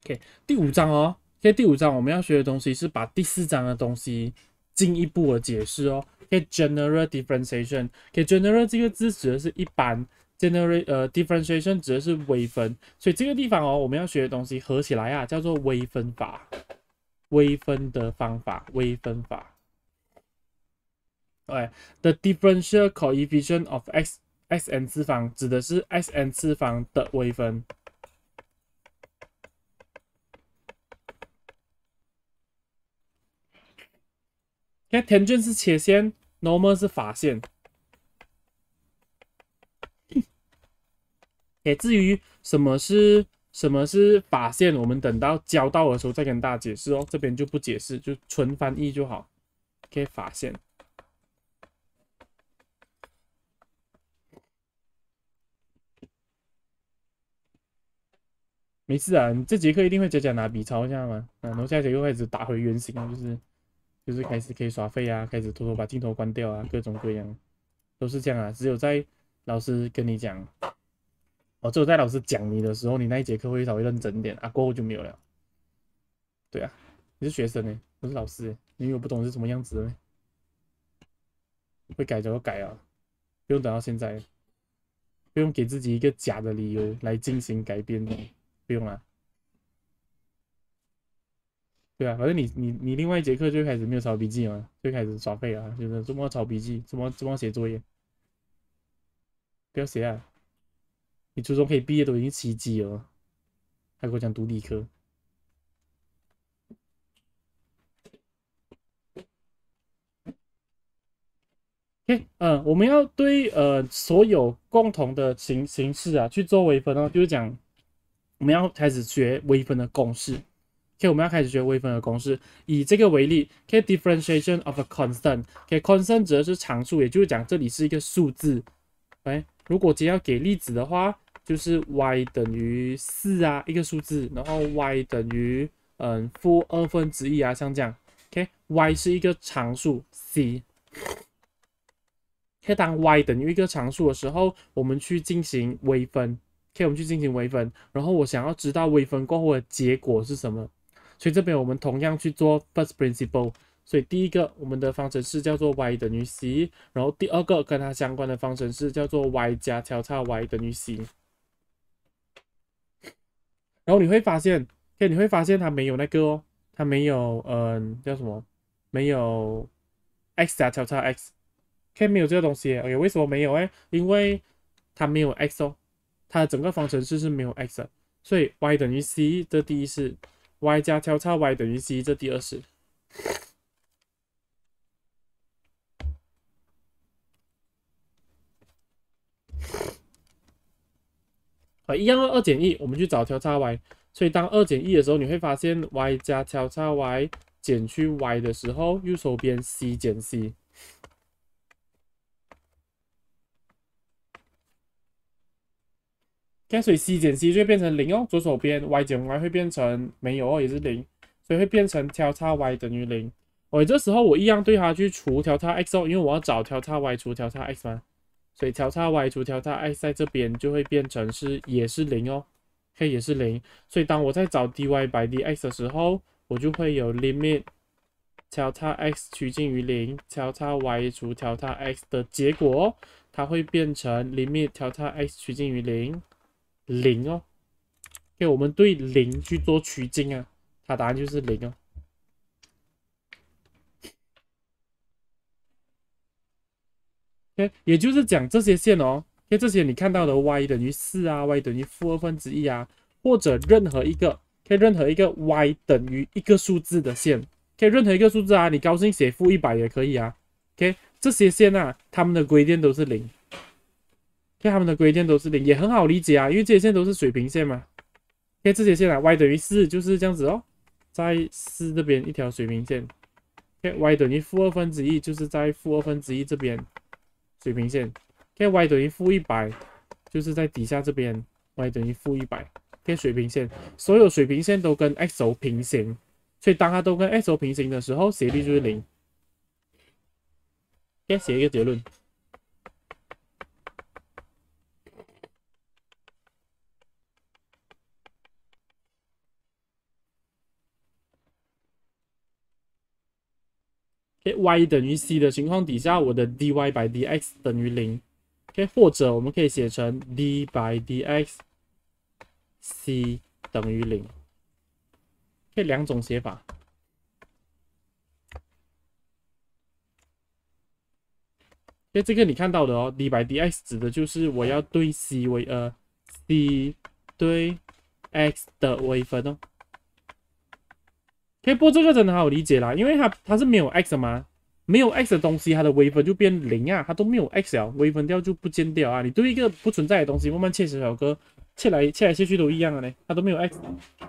OK， 第五章哦。OK， 第五章我们要学的东西是把第四章的东西进一步的解释哦。OK，general differentiation。OK，general 这个字指的是一般 ，differentiation 指的是微分。所以这个地方哦，我们要学的东西合起来啊，叫做微分法。微分的方法，微分法。对 ，the differential coefficient of xn 次方指的是 xn 次方的微分。看 tangent 是切线 ，normal 是法线。至于什么是法线，我们等到教到的时候再跟大家解释哦，这边就不解释，就纯翻译就好。OK， 法线。没事啊，你这节课一定会讲拿笔抄一下嘛，然后下节课开始打回原形啊，就是开始可以耍废啊，开始偷偷把镜头关掉啊，各种各样都是这样啊。只有在老师跟你讲，只有在老师讲你的时候，你那一节课会稍微认真一点啊，过后就没有了。对啊，你是学生呢，不是老师，你以为我不懂是什么样子的，会改就改啊，不用等到现在，不用给自己一个假的理由来进行改变哦，不用啦。对啊，反正你另外一节课就开始没有抄笔记嘛，就开始耍废啊，就是怎么抄笔记，怎么写作业，不要写啊！你初中可以毕业都已经奇迹了，还跟我讲读理科。OK，我们要对所有共同的形式啊去做微分哦，就是讲我们要开始学微分的公式。OK， 我们要开始学微分的公式。以这个为例，OK，differentiation of a constant，OK，constant 指的是常数，也就是讲这里是一个数字。哎，如果今天要给例子的话，就是 y 等于4啊，一个数字，然后 y 等于负1/2啊，像这样。OK，y 是一个常数 c。当 y 等于一个常数的时候，我们去进行微分。我们去进行微分，然后我想要知道微分过后的结果是什么，所以这边我们同样去做 first principle。所以第一个我们的方程式叫做 y 等于 c， 然后第二个跟它相关的方程式叫做 y 加交叉 y 等于 c。然后你会发现你会发现它没有那个哦，它没有叫什么？没有 x 加交叉 x。没有这个东西。OK， 为什么没有？因为它没有 x 哦，它的整个方程式是没有 x 的，所以 y 等于 c 这第一式，y 加交叉 y 等于 c 这第二式。一样的2减1，我们去找交叉 y， 所以当2减1的时候，你会发现 y 加交叉 y 减去 y 的时候，右手边 c 减 c。所以 c 减 c 就会变成0哦，左手边 y 减 y 会变成没有哦，也是0，所以会变成交叉 y 等于0。这时候我一样对它去除交叉 x 哦，因为我要找交叉 y 除交叉 x 嘛，所以交叉 y 除交叉 x 在这边就会变成也是0哦，也是0。所以当我在找 dy by dx 的时候，我就会有 limit 交叉 x 趋近于0，交叉 y 除交叉 x 的结果，它会变成 limit 交叉 x 趋近于0哦。我们对0去做趋近啊，它答案就是0哦。也就是讲这些线哦，这些你看到的 y 等于4啊，y 等于负1/2啊，或者任何一个任何一个 y 等于一个数字的线，任何一个数字啊，你高兴写-100也可以啊。这些线啊，它们的归点都是0，它们的归点都是0，也很好理解啊，因为这些线都是水平线嘛。这些线啊 y 等于4就是这样子哦，在4这边一条水平线。y 等于负1/2就是在负1/2这边水平线。y 等于负100就是在底下这边 y 等于负100。水平线，所有水平线都跟 x 轴平行，所以当它都跟 x 轴平行的时候，斜率就是0。写一个结论。 ，y 等于 c 的情况底下，我的 dy by dx 等于0。OK， 或者我们可以写成 d by dx c 等于0，可以两种写法。这个你看到的哦，d by dx 指的就是我要对 c 对 x 的微分哦。不过这个真的好理解啦，因为它是没有 x 的嘛，没有 x 的东西，它的微分就变0啊，它都没有 x 了，微分掉就不见掉啊。你对一个不存在的东西慢慢切小个，切来切去都一样的呢，它都没有 x。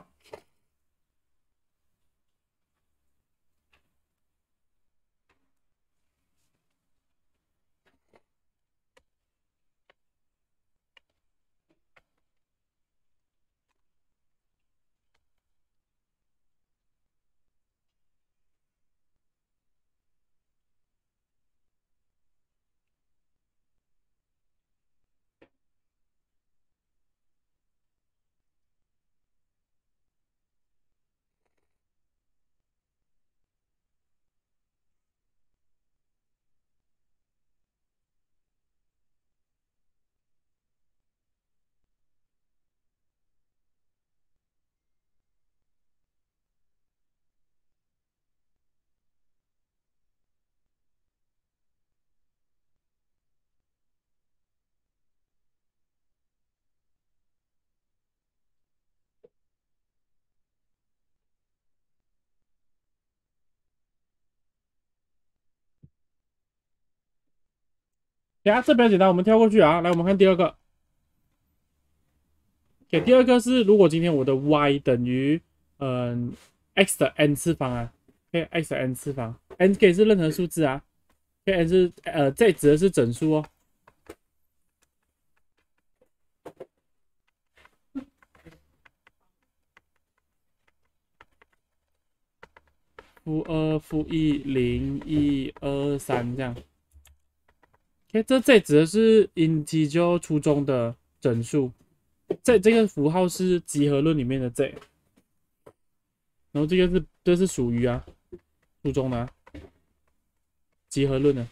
这比较简单，我们跳过去啊。来，我们看第二个。第二个是如果今天我的 y 等于x 的 n 次方啊，x 的 n 次方，n 可以是任何数字啊，n 是这指的是整数哦。-2、-1、0、1、2、3这样。这指的是 integer 初中的整数，这个符号是集合论里面的这，然后这是属于初中的集合论的。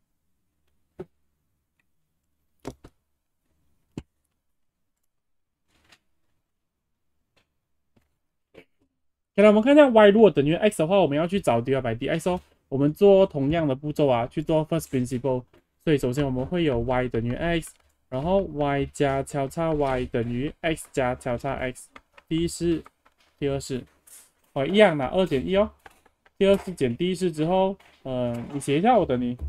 来，我们看一下 y 如果等于 x 的话，我们要去找 dy by dx 哦。我们做同样的步骤去做 first principle。所以首先我们会有 y 等于 x， 然后 y 加交叉 y 等于 x 加交叉 x。第一式，第二式，一样拿2减1哦。第二式减第一式之后，你写一下，我等你。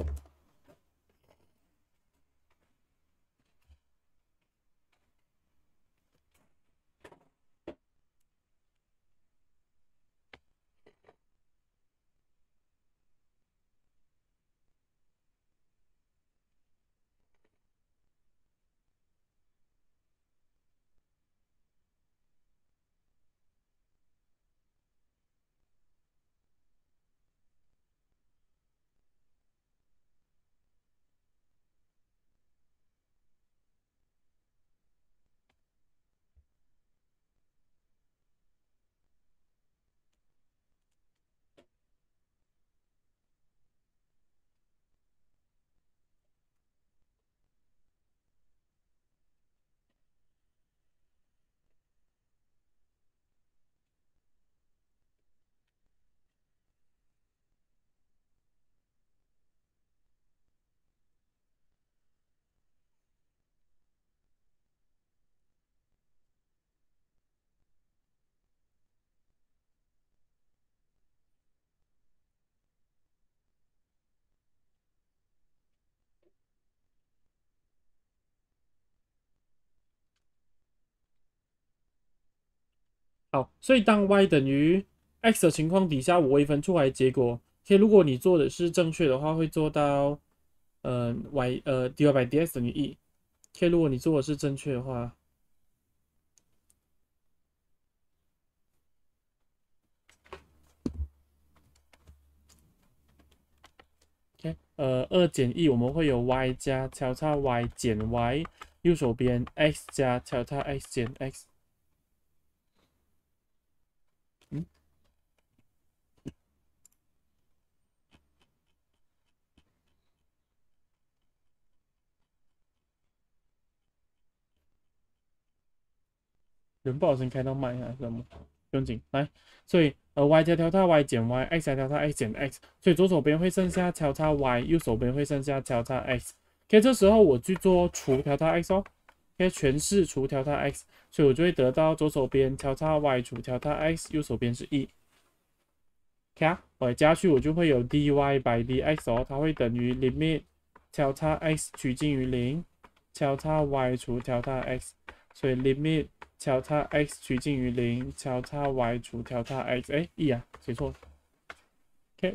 好，所以当 y 等于 x 的情况底下，我微分出来的结果，如果你做的是正确的话，会做到dy by dx 等于1。如果你做的是正确的话，2减1我们会有 y 加交叉 y 减 y， 右手边 x 加交叉 x 减 x。 人不小心开到麦还是什么？不用紧，来，所以y 加调叉 y 减 y，x 加调叉 x 减 x，所以左手边会剩下调叉 y，右手边会剩下调叉 x。OK， 这时候我去做除调叉 x 哦，OK， 全是除调叉 x， 所以我就会得到左手边调叉 y 除调叉 x， 右手边是1。OK 啊，我加去我就会有 dy by dx 哦，它会等于 limit 调叉 x 趋近于0，调叉 y 除调叉 x， 所以 limit 调叉 x 趋近于0，调叉 y 除调叉 x， 哎，e 啊，写错了。OK，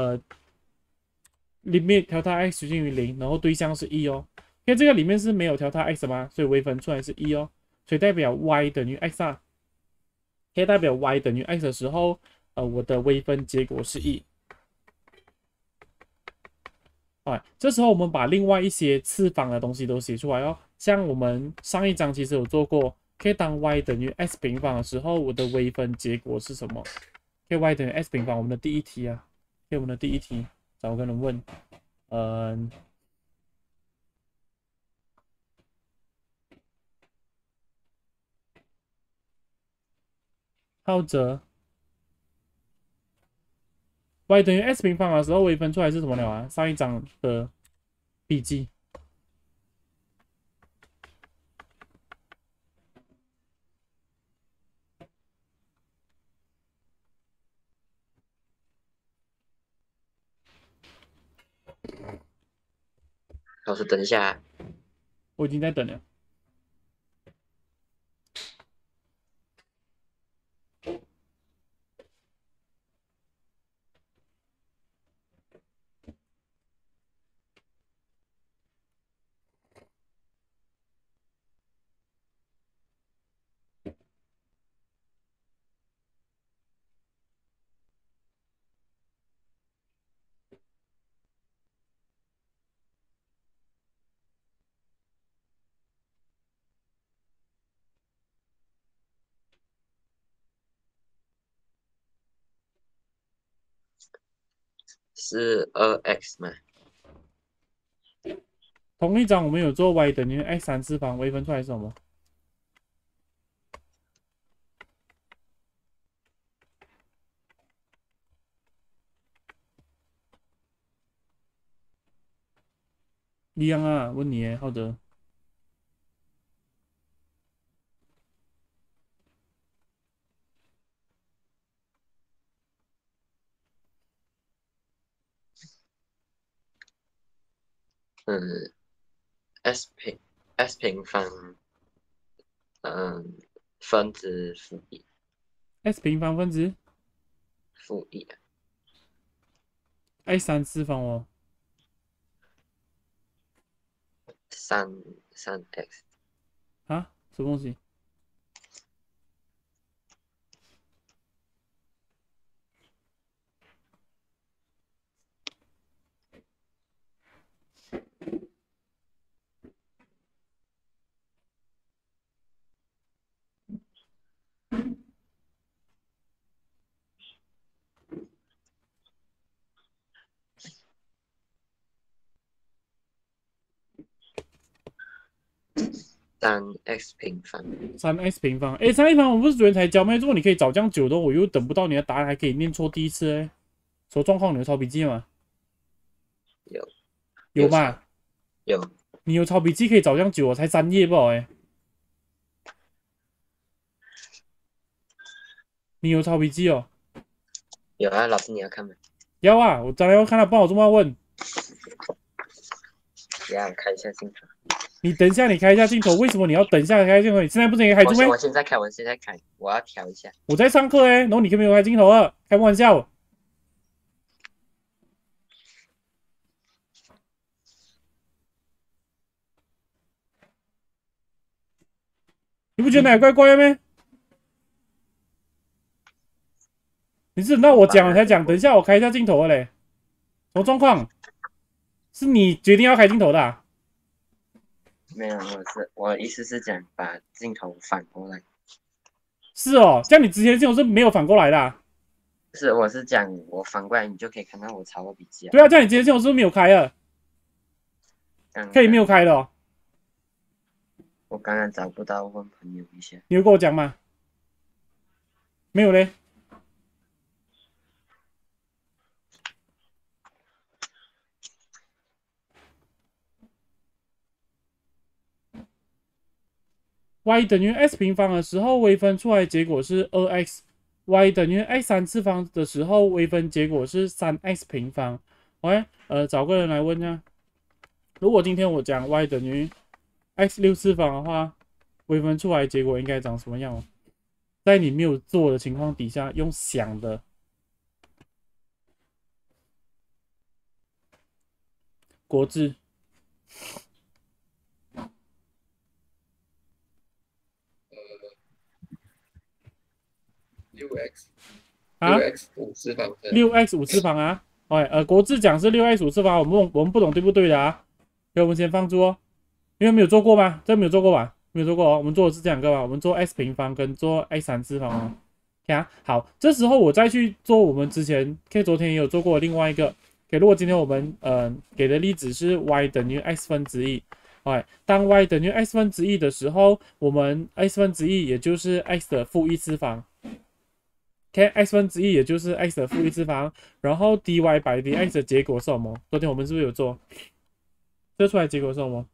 limit 调叉 x 趋近于0，然后对象是1哦。OK， 这个里面是没有调叉 x 吗？所以微分出来是1哦，所以代表 y 等于 x 啊。可以代表 y 等于 x 的时候，我的微分结果是1。哎，这时候我们把另外一些次方的东西都写出来哦。像我们上一章其实有做过，可以当 y 等于 x 平方的时候，我的微分结果是什么？可以 y 等于 x 平方，我们的第一题啊，可以我们的第一题，找个人问，嗯，浩哲 y 等于 x 平方的时候，微分出来是什么了啊？上一章的笔记。 老师，等一下， 我已经在等了。 是2x 吗？ 同一章我们有做 y 等于 x3次方，微分出来是什么？一样啊，问你耶，浩德。 嗯，s 平方，分之负一， x 平方分之负一 x3次方哦。 3x， 啊，什么东西？ 3x 平方， 3x 平方。哎，3x 平方我不是昨天才教吗？如果你可以找这样久的，我又等不到你的答案，还可以念错第一次哎。什么状况？你有抄笔记吗？ 有有吧？ 有你有抄笔记可以找这样久哦，才3页不好哎。你有抄笔记哦？ 有啊，老师你要看吗？ 要啊，我当然要看到，不然我这么问。 等一下我看一下镜头。 你等一下，你开一下镜头。为什么你要等一下开镜头？你现在不是应该开住咩？ 我现在开，我要调一下。 我在上课哎，然后你根本没有开镜头啊，开玩笑。你不觉得哪里怪怪的咩？你是等到我讲了才讲，等一下我开一下镜头了嘞。什么状况？是你决定要开镜头的啊？ 没有，我的意思是讲把镜头反过来。 是哦，这样你之前的镜头是没有反过来的啊？ 我是讲我反过来，你就可以看到我抄的笔记啊。 对啊，这样你之前的镜头是不是没有开的？可以没有开的哦。 我刚刚找不到，问朋友一下。 你有跟我讲吗？没有嘞。y 等于 x 平方的时候，微分出来结果是2x；y 等于 x 3次方的时候，微分结果是3x 平方。OK，找个人来问一下，如果今天我讲 y 等于 x 6次方的话，微分出来结果应该长什么样？在你没有做的情况底下，用想的国字 6x 啊， 6x 五次方程， 6x 5次方啊。OK，国字讲是6x 5次方，我们不懂对不对的啊？给我们先放住哦，因为没有做过吗？这没有做过吧？没有做过哦，我们做的是这两个吧？我们做 x 平方跟做 x 3次方哦。OK 啊，好，这时候我再去做我们之前 K 昨天也有做过另外一个。OK，如果今天我们给的例子是 y 等于 x 分之一，OK，当 y 等于 x 分之一的时候，我们 x 分之一也就是 x 的负1次方。OK，x 分之一也就是 x 的负1次方，然后 dy by dx 的结果是什么？昨天我们是不是有做？这出来结果是什么？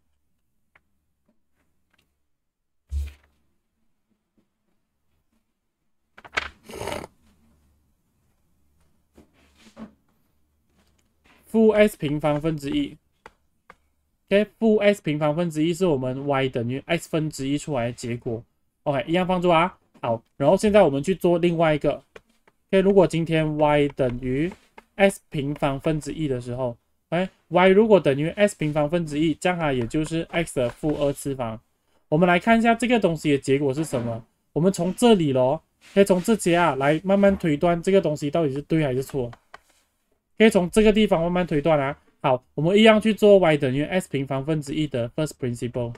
负 x 平方分之一。OK，负 x 平方分之一是我们 y 等于 x 分之一出来的结果。OK，一样放住啊。好，然后现在我们去做另外一个。OK，如果今天 y 等于 x 平方分之一的时候，y 如果等于 x 平方分之一，这样它也就是 x 的负2次方。我们来看一下这个东西的结果是什么。我们从这里咯，可以从这些来慢慢推断这个东西到底是对还是错。可以从这个地方慢慢推断啊。好，我们一样去做 y 等于 x 平方分之一的 first principle。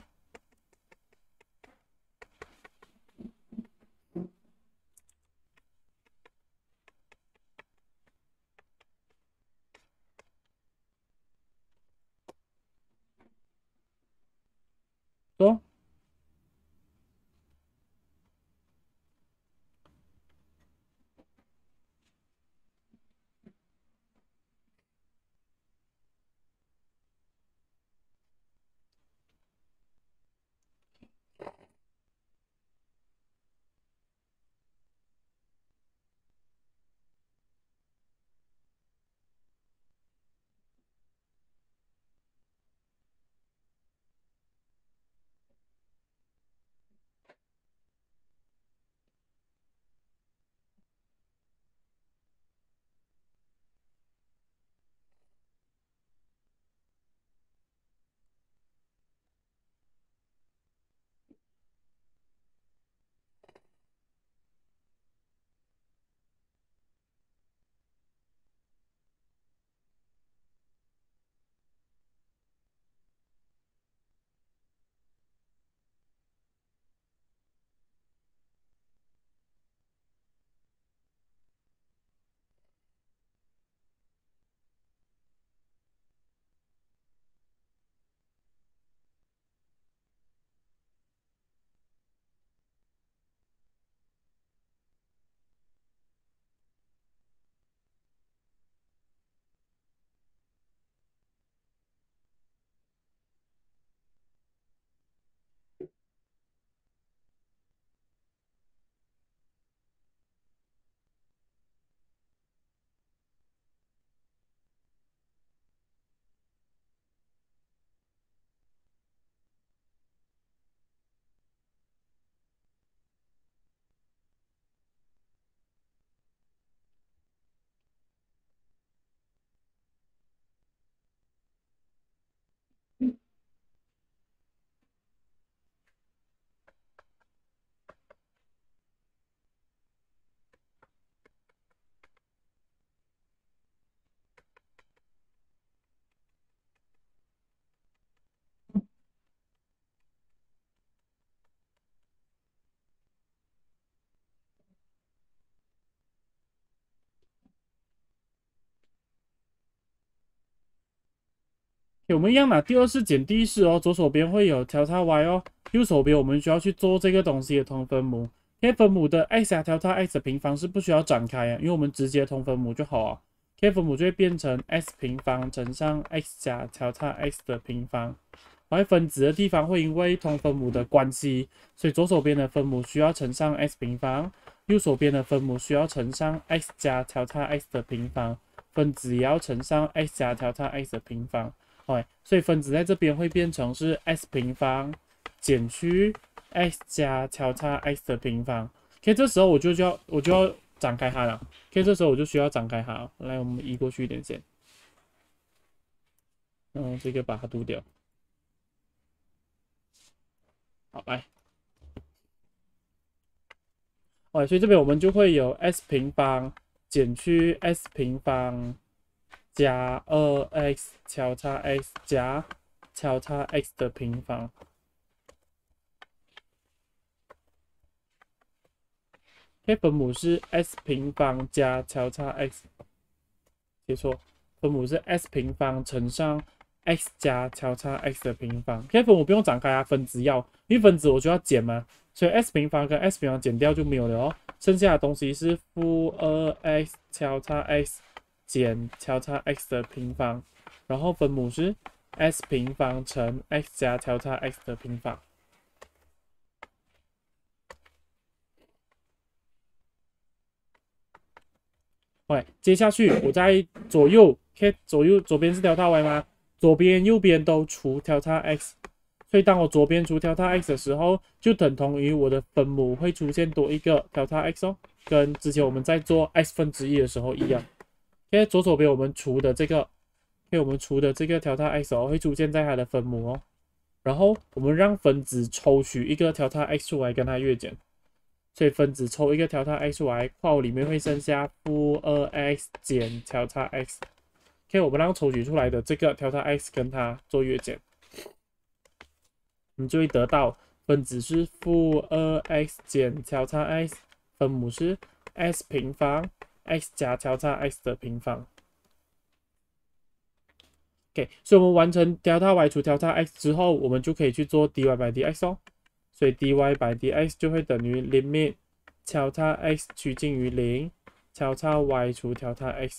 说我们一样拿第二式减第一式哦，左手边会有调叉 y 哦，右手边我们需要去做这个东西的同分母。K 分母的 x 加调叉 x 的平方是不需要展开啊，因为我们直接同分母就好啊。K 分母就会变成 x 平方乘上 x 加调叉 x 的平方。而分子的地方会因为同分母的关系，所以左手边的分母需要乘上 x 平方，右手边的分母需要乘上 x 加调叉 x 的平方，分子也要乘上 x 加调叉 x 的平方。OK，所以分子在这边会变成是 x 平方减去 x 加调叉 x 的平方。OK，这时候我就要展开它了。OK，这时候我就需要展开它了。来，我们移过去一点线，这个把它涂掉。好，来。所以这边我们就会有 s 平方减去 s 平方加2x 交叉 x 加交叉 x 的平方。分母是 s 平方加交叉 x， 写错，分母是 s 平方乘上 x 加交叉 x 的平方。分母不用展开啊，分子要，因为分子我就要减嘛，所以 s 平方跟 s 平方减掉就没有了哦。剩下的东西是负 2x 交叉 x 减交叉 x 的平方，然后分母是 s 平方乘 x 加交叉 x 的平方。接下去我在左右左边是调叉 y 吗？左边右边都除调叉 x， 所以当我左边除调叉 x 的时候，就等同于我的分母会出现多一个调叉 x 哦，跟之前我们在做 x 分之一的时候一样。左手边我们除的这个，我们除的这个调叉 x 会出现在它的分母哦，然后我们让分子抽取一个调叉 x 出来跟它约减。所以分子抽一个调叉 x 出来，括弧里面会剩下负 2x 减调叉 x。我们让抽取出来的这个调叉 x 跟它做约减，你就会得到分子是负 2x 减调叉 x， 分母是 s 平方 x 加调叉 x 的平方。所以我们完成 delta y 除 delta x 之后，我们就可以去做 dy by dx 哦。所以 dy by dx 就会等于 limit 调叉 x 趋近于0，调叉 y 除调叉 x。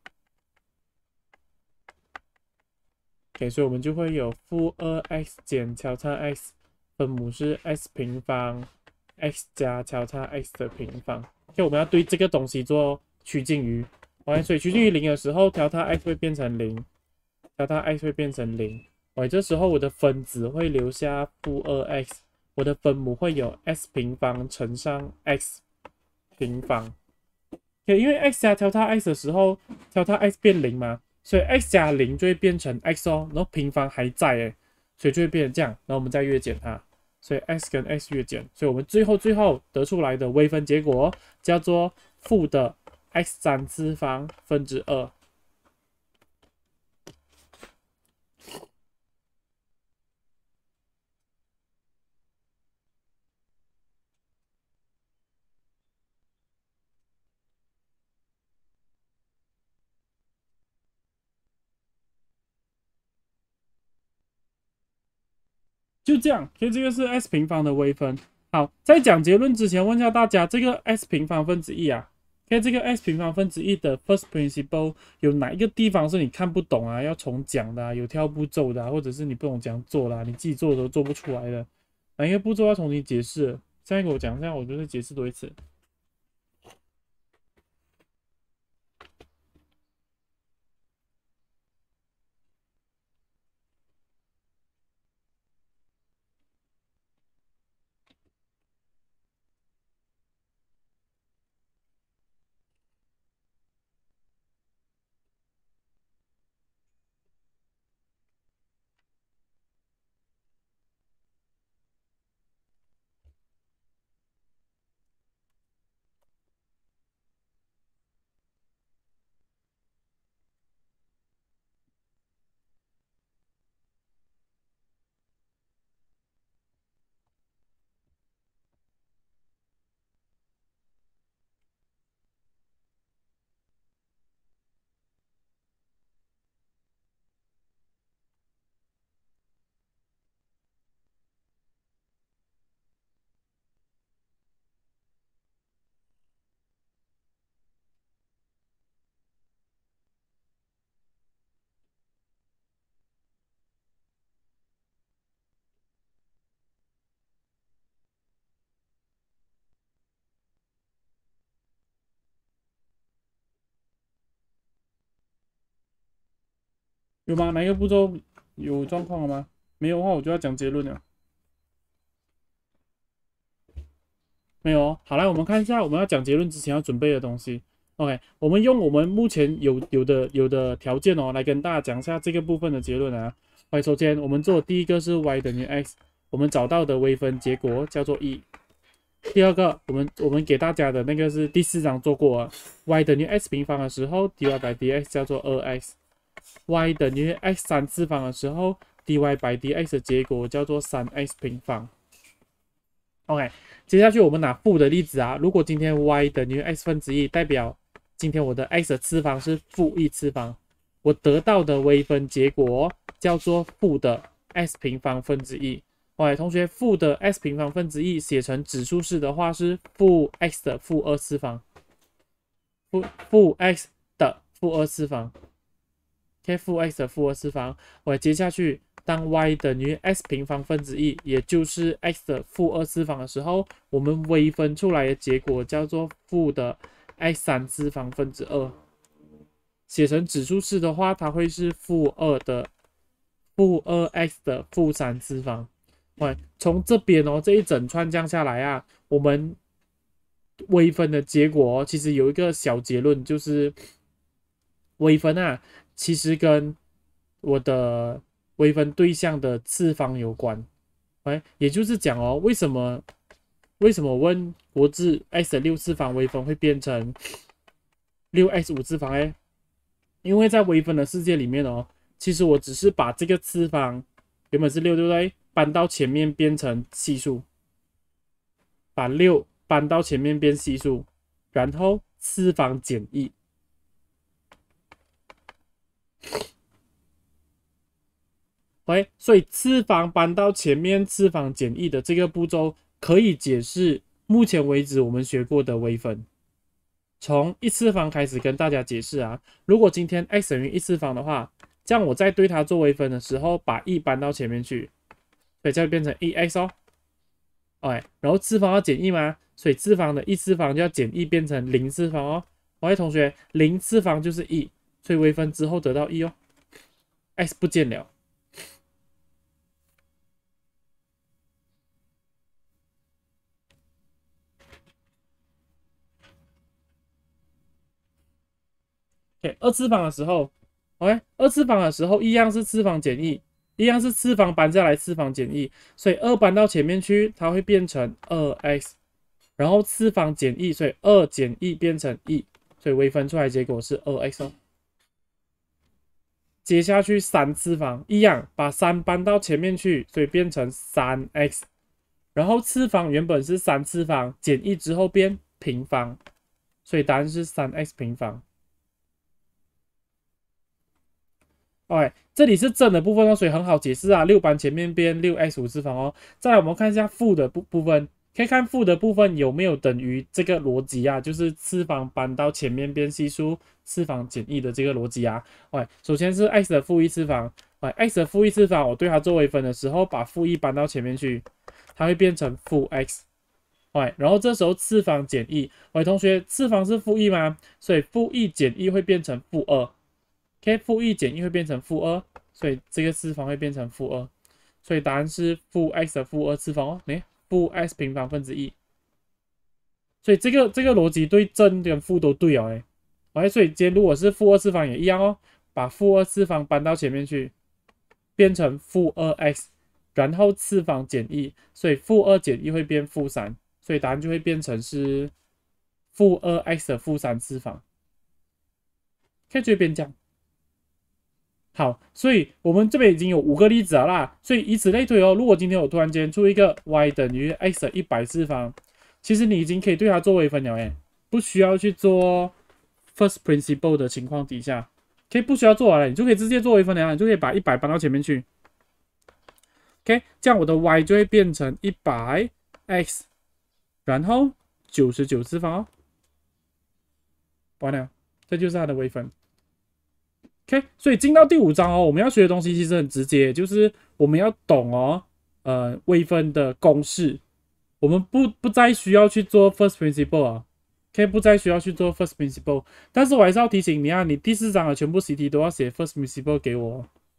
所以我们就会有负 2x 减调叉 x， 分母是 s 平方 x 加调叉 x 的平方。我们要对这个东西做趋近于，所以趋近于0的时候，调叉 x 会变成0。调叉 x 会变成0，这时候我的分子会留下负 2x， 我的分母会有 s 平方乘上 x 平方。因为 x 加调叉 x 的时候，调叉 x 变0嘛，所以 x 加0就会变成 x 哦，然后平方还在所以就会变成这样，然后我们再约减它，所以 x 跟 x 约减，所以我们最后得出来的微分结果叫做负的 x3次方分之2。就这样，所以这个是 s 平方的微分。好，在讲结论之前，问一下大家，这个 s 平方分之一啊，这个 s 平方分之一的 first principle 有哪一个地方是你看不懂啊，要重讲的有跳步骤的或者是你不懂怎样做啦，你自己做的都做不出来的，哪一个步骤要重新解释？现在给我讲一下，我就是解释多一次。 有吗？哪一个步骤有状况了吗？没有的话，我就要讲结论了。没有哦。好，来我们看一下我们要讲结论之前要准备的东西。OK，我们用我们目前有的条件哦，来跟大家讲一下这个部分的结论啊。OK，首先我们做第一个是 y 等于 x， 我们找到的微分结果叫做1。第二个，我们给大家的那个是第4章做过啊 y 等于 x 平方的时候 ，dy by dx 叫做2x；y 等于 x 3次方的时候 ，dy by dx 的结果叫做3x 平方。OK， 接下去我们拿负的例子啊，如果今天 y 等于 x 分之一，代表今天我的 x 的次方是负1次方，我得到的微分结果叫做负的 x 平方分之一。OK， 同学，负的 x 平方分之一写成指数式的话是负 x 的负2次方，负 x 的负2次方。OK， 负 x 的负2次方。OK， 接下去当 y 等于 x 平方分之一，也就是 x 的负2次方的时候，我们微分出来的结果叫做负的 x 3次方分之2。写成指数式的话，它会是负2x 的负3次方。从这边哦，这一整串降下来啊，我们微分的结果其实有一个小结论，就是微分啊，其实跟我的微分对象的次方有关。也就是讲哦，为什么问国字 x 的6次方微分会变成6x 5次方哎？因为在微分的世界里面哦，其实我只是把这个次方原本是6，对不对？搬到前面变成系数，把6搬到前面变系数，然后次方减1。所以次方搬到前面，次方减1的这个步骤，可以解释目前为止我们学过的微分。从1次方开始跟大家解释啊，如果今天 x 等于1次方的话，这样我在对它做微分的时候，把1搬到前面去。所以就会变成 1x 哦。OK， 然后次方要减1吗？所以次方的1次方就要减1变成0次方哦。OK， 同学，0次方就是1，所以微分之后得到1哦 ，x 不见了。OK， 2次方的时候 ，OK， 2次方的时候一样是次方减1。一样是次方搬下来，次方减1，所以2搬到前面去，它会变成2x， 然后次方减1，所以2减1变成1，所以微分出来结果是2x 哦。接下去3次方一样，把3搬到前面去，所以变成 3x， 然后次方原本是3次方，减1之后变平方，所以答案是 3x 平方。OK， 这里是正的部分哦，所以很好解释啊。6搬前面变6x 5次方哦。再来，我们看一下负的部分，可以看负的部分有没有等于这个逻辑啊？就是次方搬到前面变系数，次方减1的这个逻辑啊。OK， 首先是 x 的负1次方，x 的负1次方，我对它做微分的时候，把负1搬到前面去，它会变成负 x。然后这时候次方减1，同学，次方是负1吗？所以负1减1会变成负2。OK， 负1减1会变成负2，所以这个次方会变成负2，所以答案是负 x 的负2次方哦，负 x 平方分之1。所以这个逻辑对正跟负都对哦，所以今天如果是负2次方也一样哦，把负2次方搬到前面去，变成负2x， 然后次方减1，所以负2减1会变负3，所以答案就会变成是负2x 的负3次方。可以这边讲。好，所以我们这边已经有5个例子了啦，所以以此类推哦。如果今天我突然间出一个 y 等于 x 的100次方，其实你已经可以对它做微分了，不需要去做 first principle 的情况底下，可以不需要做完了，你就可以直接做微分了，你就可以把100搬到前面去。OK， 这样我的 y 就会变成100x， 然后99次方哦，完了，这就是它的微分。OK， 所以进到第5章哦，我们要学的东西其实很直接，就是我们要懂哦，微分的公式，我们不再需要去做 first principle 啊 ，OK， 不再需要去做 first principle， 但是我还是要提醒你啊，你第4章的全部习题都要写 first principle 给我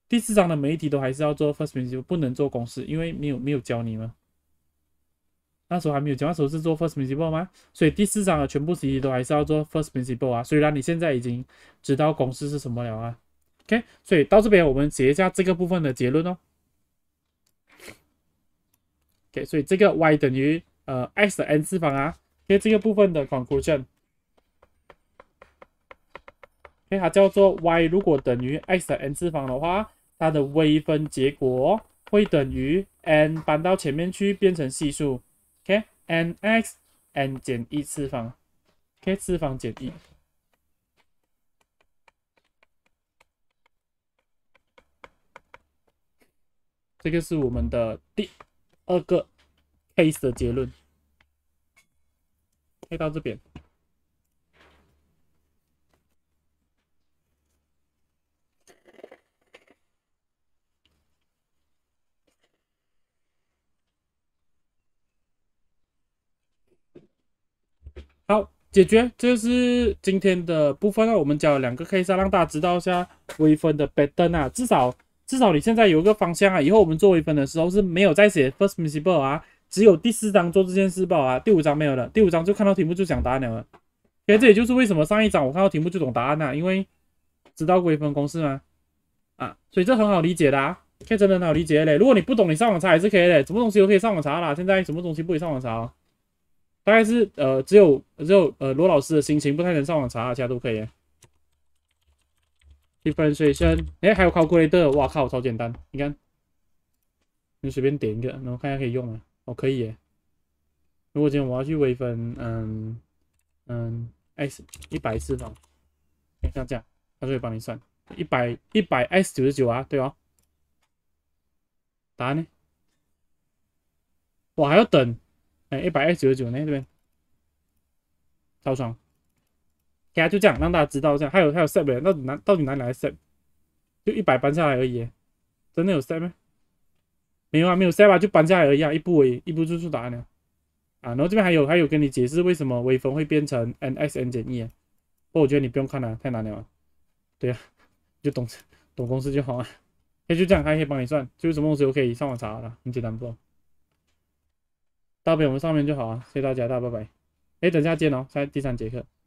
第4章的每一题都还是要做 first principle， 不能做公式，因为没有教你嘛。那时候还没有教，那时候是做 first principle 吗？所以第4章的全部题都还是要做 first principle 啊。虽然你现在已经知道公式是什么了啊。OK， 所以到这边我们写一下这个部分的结论哦。OK， 所以这个 y 等于x 的 n 次方啊。OK， 这个部分的 conclusion。OK， 它叫做 y 如果等于 x 的 n 次方的话，它的微分结果会等于 n 搬到前面去变成系数。OK，nx n 减1次方。OK， 次方减1。这个是我们的第2个 case 的结论。可以到这边。好，解决，这是今天的部分啊。我们教了2个 case 让大家知道一下微分的 pattern 啊。至少你现在有一个方向啊。以后我们做微分的时候是没有再写 first principle 啊，只有第4章做这件事吧啊。第5章没有了，第5章就看到题目就讲答案了。OK， 这也就是为什么上一章我看到题目就懂答案啊，因为知道微分公式嘛。所以这很好理解的啊。OK， 真的很好理解嘞。如果你不懂，你上网查也是可以的，什么东西都可以上网查啦。现在什么东西不可以上网查哦？大概是只有罗老师的心情不太能上网查，其他都可以。differentiation， 还有 calculator， 哇靠，超简单！你看，你随便点一个，然后看一下可以用吗？哦，可以耶。如果今天我要去微分，x 100次方，像这样，它就会帮你算100 x 99啊，对哦。答案呢？我还要等，100 x 99呢，这边超爽。给他就这样，让大家知道这样。还有 set 没？到底哪里来 set？ 就100搬下来而已，真的有 set 吗？没有啊，没有 set 啊，就搬下来而已啊，一步而已，一步就出答案了啊。然后这边还有跟你解释为什么微分会变成 nx n 减1啊。不过我觉得你不用看了，太难了。对啊，就懂公式就好啊。就这样，它可以帮你算，就是什么东西都可以上网查了，很简单不？到边我们上面就好啊。谢谢大家，大家拜拜。等一下见哦，在第3节课。